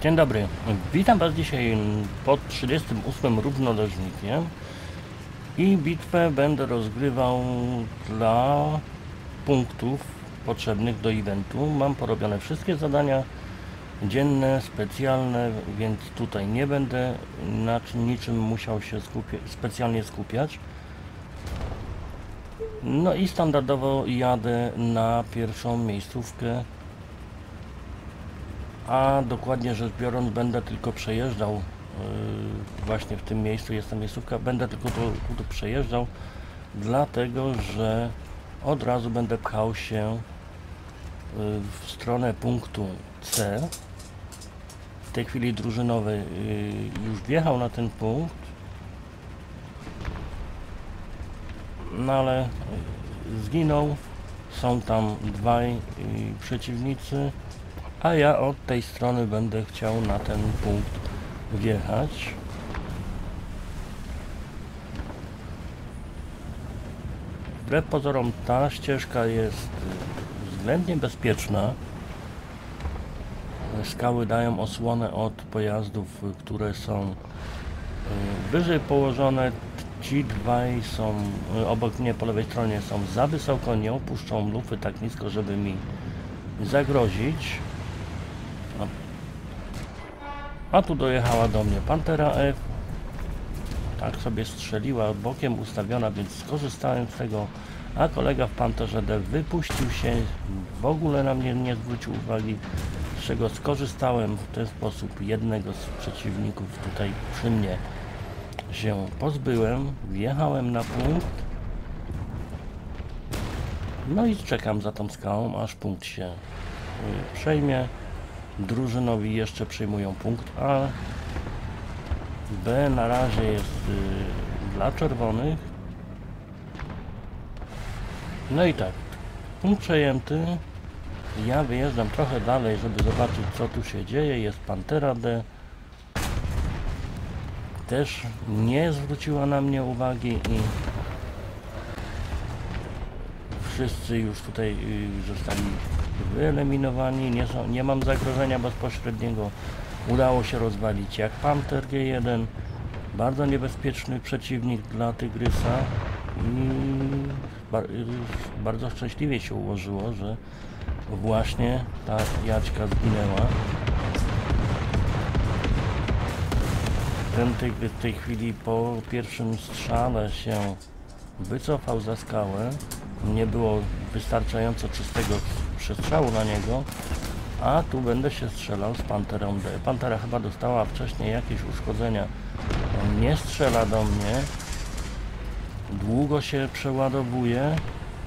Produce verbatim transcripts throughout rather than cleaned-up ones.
Dzień dobry, witam Was dzisiaj pod trzydziestym ósmym równoleżnikiem i bitwę będę rozgrywał dla punktów potrzebnych do eventu. Mam porobione wszystkie zadania dzienne, specjalne, więc tutaj nie będę na niczym musiał się skupia specjalnie skupiać. No i standardowo jadę na pierwszą miejscówkę, a dokładnie rzecz biorąc będę tylko przejeżdżał yy, właśnie w tym miejscu, jest ta miejscówka, będę tylko tu, tu przejeżdżał, dlatego że od razu będę pchał się yy, w stronę punktu C. W tej chwili drużynowy yy, już wjechał na ten punkt, no ale yy, zginął, są tam dwaj yy, przeciwnicy, a ja od tej strony będę chciał na ten punkt wjechać. Wbrew pozorom ta ścieżka jest względnie bezpieczna. Skały dają osłonę od pojazdów, które są wyżej położone. Ci dwaj są obok mnie po lewej stronie, są za wysoko, nie opuszczą lufy tak nisko, żeby mi zagrozić. A tu dojechała do mnie Pantera F. Tak sobie strzeliła, bokiem ustawiona, więc skorzystałem z tego, a kolega w Panterze D wypuścił się, w ogóle na mnie nie zwrócił uwagi, z czego skorzystałem w ten sposób. Jednego z przeciwników tutaj przy mnie się pozbyłem, wjechałem na punkt, no i czekam za tą skałą, aż punkt się przejmie. Drużynowi jeszcze przyjmują punkt A. B na razie jest y, dla czerwonych. No i tak, punkt przejęty. Ja wyjeżdżam trochę dalej, żeby zobaczyć, co tu się dzieje. Jest Pantera D. Też nie zwróciła na mnie uwagi i wszyscy już tutaj y, zostali wyeliminowani, nie, są, nie mam zagrożenia bezpośredniego. Udało się rozwalić jak Panther G jeden, bardzo niebezpieczny przeciwnik dla Tygrysa i bar bardzo szczęśliwie się ułożyło, że właśnie ta Jaćka zginęła. Ten Tygrys w tej chwili po pierwszym strzale się wycofał za skałę, nie było wystarczająco czystego przestrzału na niego, a tu będę się strzelał z Panterą D. Pantera chyba dostała wcześniej jakieś uszkodzenia, on nie strzela do mnie, długo się przeładowuje,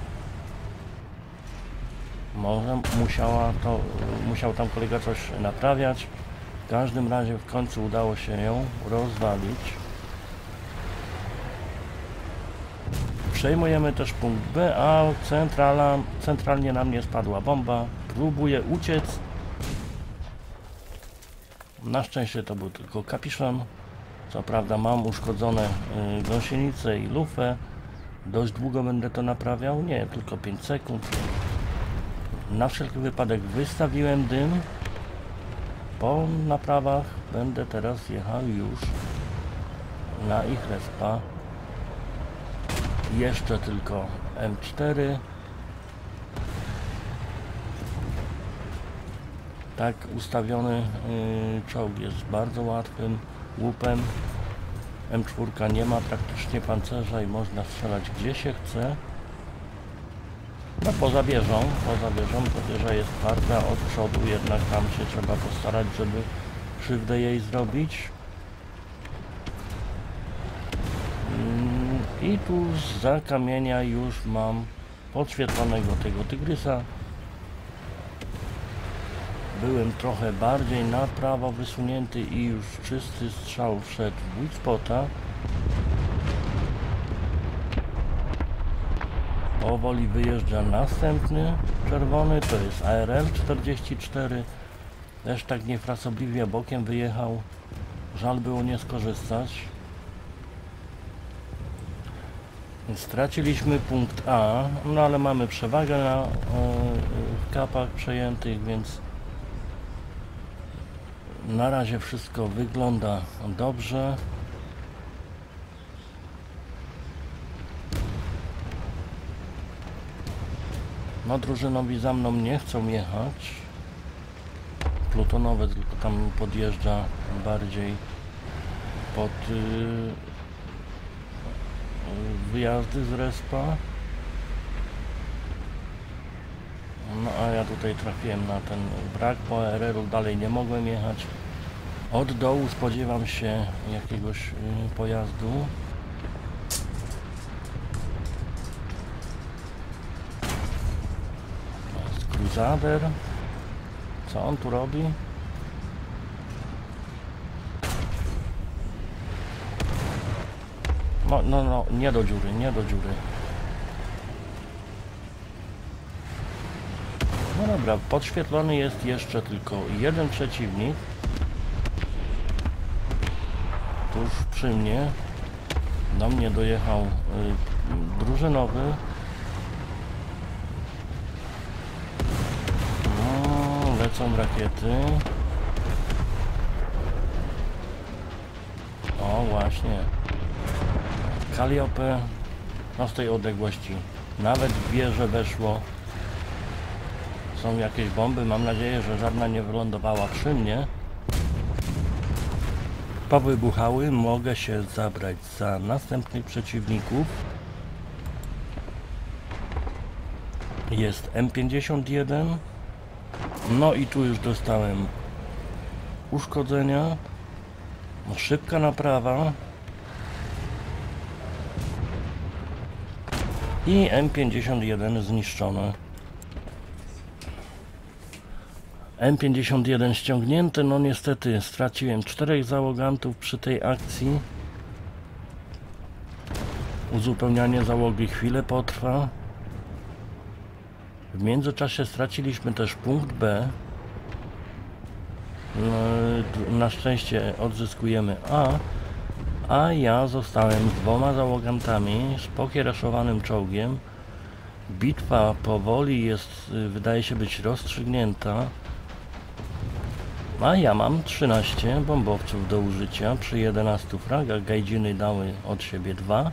może musiała to, musiał tam kolega coś naprawiać. W każdym razie w końcu udało się ją rozwalić. Przejmujemy też punkt B, a centrala, centralnie na mnie spadła bomba. Próbuję uciec. Na szczęście to był tylko kapiszon. Co prawda mam uszkodzone y, gąsienice i lufę. Dość długo będę to naprawiał. Nie, tylko pięć sekund. Na wszelki wypadek wystawiłem dym. Po naprawach będę teraz jechał już na ich respa. Jeszcze tylko M cztery. Tak ustawiony yy, czołg jest bardzo łatwym łupem. M cztery nie ma praktycznie pancerza i można strzelać gdzie się chce. No poza wieżą, poza wieżą, to wieża jest twarda od przodu, jednak tam się trzeba postarać, żeby krzywdę jej zrobić. I tu za kamienia już mam podświetlonego tego Tygrysa. Byłem trochę bardziej na prawo wysunięty i już czysty strzał wszedł w weak spota. Powoli wyjeżdża następny czerwony, to jest A R L czterdzieści cztery. Też tak niefrasobliwie bokiem wyjechał. Żal było nie skorzystać. Straciliśmy punkt A, no ale mamy przewagę na yy, kapach przejętych, więc Na razie wszystko wygląda dobrze. No drużynowi za mną nie chcą jechać. Plutonowe tylko tam podjeżdża bardziej pod yy, wyjazdy z respa. No a ja tutaj trafiłem na ten brak, bo R R-u dalej nie mogłem jechać. Od dołu spodziewam się jakiegoś yy, pojazdu. To jest Crusader. Co on tu robi? No, no, no, nie do dziury, nie do dziury. No dobra, podświetlony jest jeszcze tylko jeden przeciwnik. Tuż przy mnie. Do mnie dojechał y, drużynowy. No, lecą rakiety. O, właśnie. Calliope. No z tej odległości. Nawet w wieżę weszło. Są jakieś bomby, mam nadzieję, że żadna nie wylądowała przy mnie. Powybuchały, mogę się zabrać za następnych przeciwników. Jest M pięćdziesiąt jeden. No i tu już dostałem uszkodzenia. Szybka naprawa. I M pięćdziesiąt jeden zniszczone. M pięćdziesiąt jeden ściągnięty, no niestety straciłem czterech załogantów przy tej akcji. Uzupełnianie załogi chwilę potrwa. W międzyczasie straciliśmy też punkt B. No, na szczęście odzyskujemy A. A ja zostałem z dwoma załogantami, z pokiereszowanym czołgiem. Bitwa powoli jest, wydaje się być rozstrzygnięta. A ja mam trzynaście bombowców do użycia przy jedenastu fragach. Gajdziny dały od siebie dwa.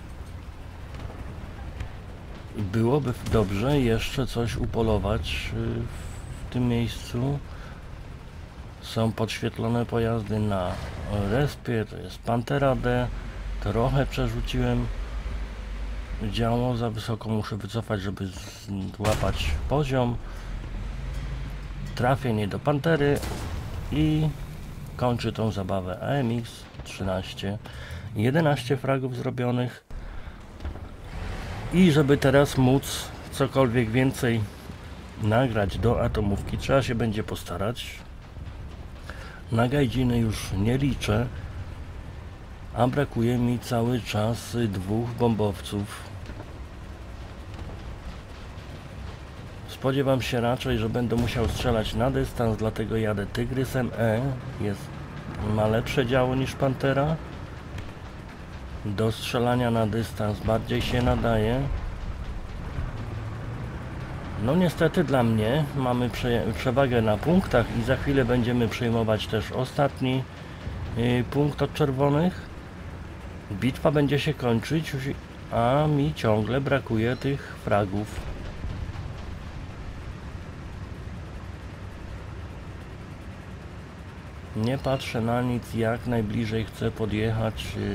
I byłoby dobrze jeszcze coś upolować w tym miejscu. Są podświetlone pojazdy na respie, to jest Pantera D. Trochę przerzuciłem działo, za wysoko muszę wycofać, żeby złapać poziom. Trafienie do Pantery i kończy tą zabawę. A M X trzynaście, jedenaście fragów zrobionych. I żeby teraz móc cokolwiek więcej nagrać do atomówki, trzeba się będzie postarać. Na gajdziny już nie liczę, a brakuje mi cały czas dwóch bombowców. Spodziewam się raczej, że będę musiał strzelać na dystans, dlatego jadę Tygrysem E. Jest, ma lepsze działo niż Pantera. Do strzelania na dystans bardziej się nadaje. No niestety dla mnie mamy prze, przewagę na punktach i za chwilę będziemy przejmować też ostatni y, punkt od czerwonych. Bitwa będzie się kończyć, a mi ciągle brakuje tych fragów. Nie patrzę na nic, jak najbliżej chcę podjechać yy,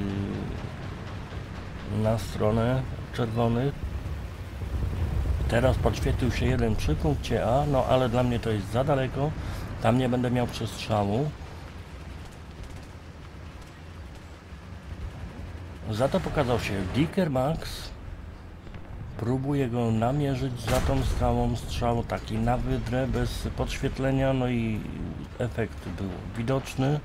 na stronę czerwonych. Teraz podświetlił się jeden przy punkcie A, no ale dla mnie to jest za daleko. Tam nie będę miał przestrzału. Za to pokazał się Dicker Max. Próbuję go namierzyć za tą skałą, strzał taki na wydrę, bez podświetlenia, no i efekt był widoczny.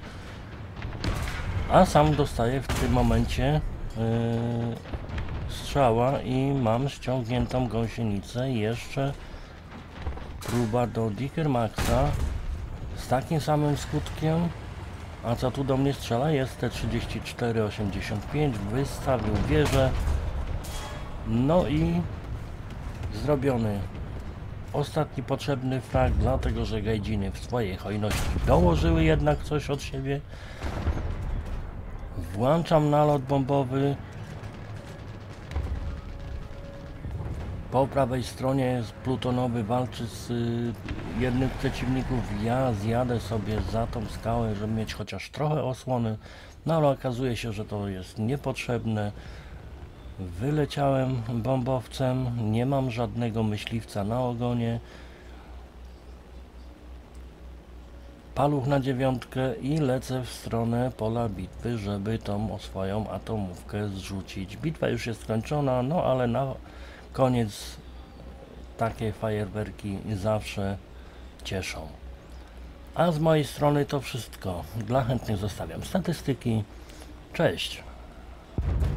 A sam dostaję w tym momencie yy, strzała i mam ściągniętą gąsienicę. Jeszcze próba do Dicker Maxa z takim samym skutkiem. A co tu do mnie strzela? Jest T trzydzieści cztery osiemdziesiąt pięć, wystawił wieżę. No i zrobiony ostatni potrzebny frag, dlatego że gajdziny w swojej hojności dołożyły jednak coś od siebie. Włączam nalot bombowy. Po prawej stronie plutonowy walczy z y, jednym z przeciwników. Ja zjadę sobie za tą skałę, żeby mieć chociaż trochę osłony, no ale okazuje się, że to jest niepotrzebne. Wyleciałem bombowcem, nie mam żadnego myśliwca na ogonie. Paluch na dziewiątkę i lecę w stronę pola bitwy, żeby tą swoją atomówkę zrzucić. Bitwa już jest skończona, no ale na koniec takie fajerwerki zawsze cieszą. A z mojej strony to wszystko. Dla chętnych zostawiam statystyki. Cześć!